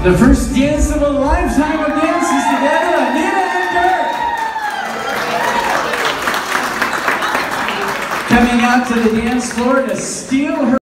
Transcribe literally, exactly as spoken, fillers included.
The first dance of a lifetime of dances together, Anita and Dirk. Coming out to the dance floor to steal her